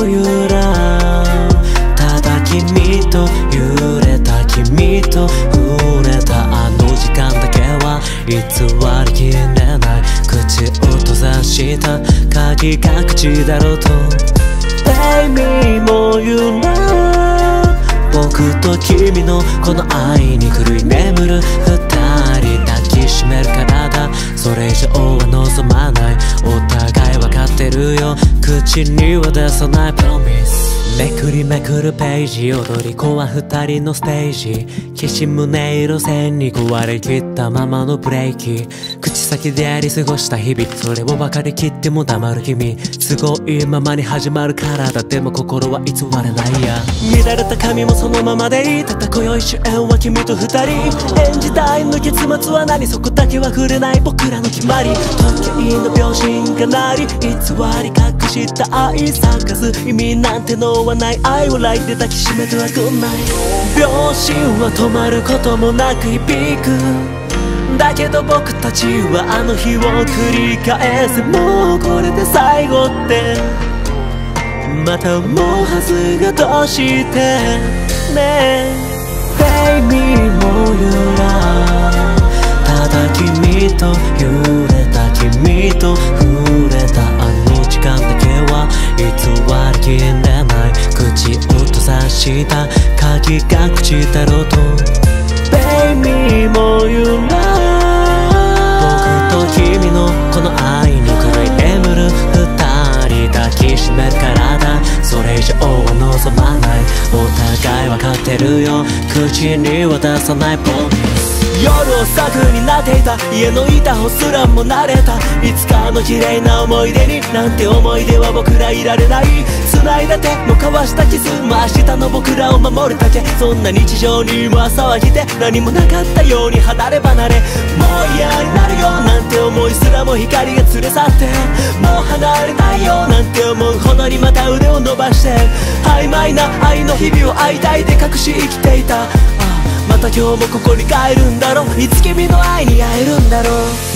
揺らう。ただ君と揺れた君と触れたあの時間だけは偽りきれない。口を閉ざした鍵が口だろうと Baby も揺らう。僕と君のこの愛に狂い眠る二人抱きしめる体、それ以上は望まない。お互い分かってるよ、口には出さない Promise。 めくりめくるページ、踊り子は二人のステージ。きしむ音色線に壊れきったままのブレーキ。口先でやり過ごした日々、それを分かりきっても黙る君。すごいままに始まる体でも心は偽れないや。乱れた髪もそのままでいい。ただ今宵主演は君と二人。演じたいの結末は何、そこだけは触れない僕らの決まり。時計の秒針が鳴り、偽り隠した愛探す意味なんてのはない。愛をライで抱きしめてはくんない。秒針は止まることもなく響く。だけど僕たちはあの日を繰り返す。もうこれで最後ってまた思うはずがどうしてね。 Baby も揺らう。ただ君と揺れた君と触れたあの時間だけは偽りきれない。口を閉ざした鍵が口だろうと Baby も揺らう。僕と君のこの愛に狂い眠る二人抱きしめる体、それ以上は望まない。お互い分かってるよ、口には出さない Promise。夜を策になっていた家の板をすらも慣れた。いつかの綺麗な思い出になんて思い出は僕らいられない。繋いだ手も交わしたキスも明日の僕らを守るだけ。そんな日常にも騒ぎで何もなかったように離れ離れ。もう嫌になるよなんて思いすらも光が連れ去って、もう離れたいよなんて思うほどにまた腕を伸ばして、曖昧な愛の日々を愛抱いて隠し生きていた。また今日もここに帰るんだろう。いつ君の愛に会えるんだろう。